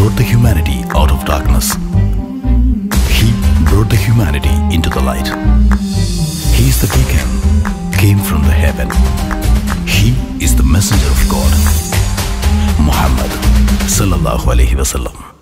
brought the humanity out of darkness. He brought the humanity into the light. He is the beacon, came from the heaven. He is the messenger of God. Muhammad sallallahu alaihi wasallam.